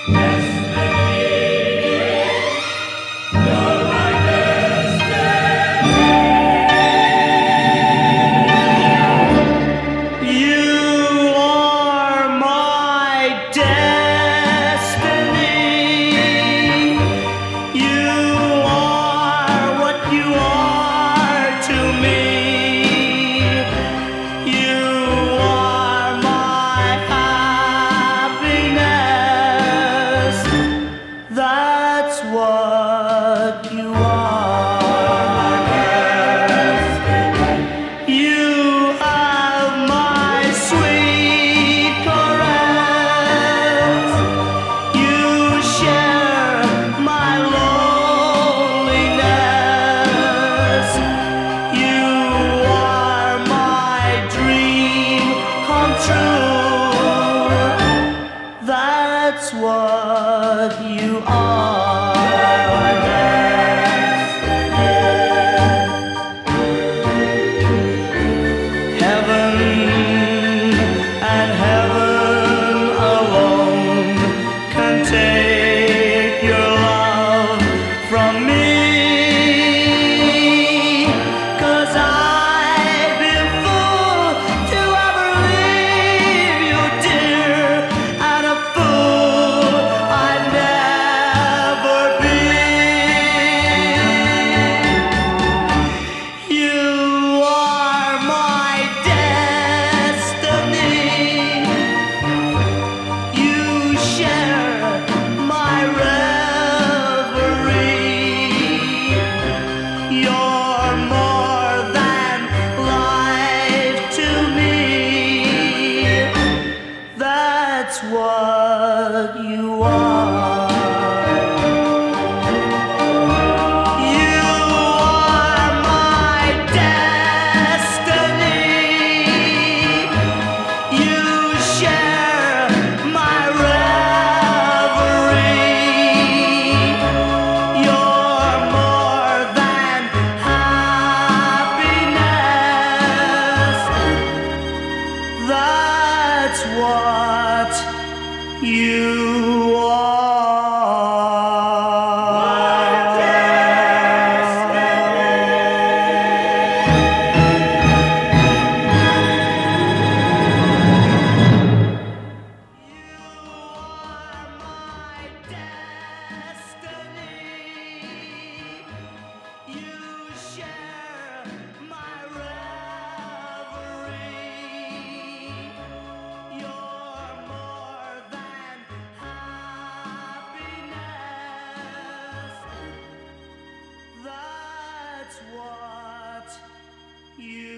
That's what you are. You have my sweet caress. You share my loneliness. You are my dream come true. That's what you are. Heaven and heaven alone can take your love from me. 'Cause I've been fool to ever leave you, dear, and a fool I'd never be. You are my destiny. You share my reverie. You're more than life to me. That's what you are. You are my destiny. You share my reverie. You're more than happiness. That's what you That's what you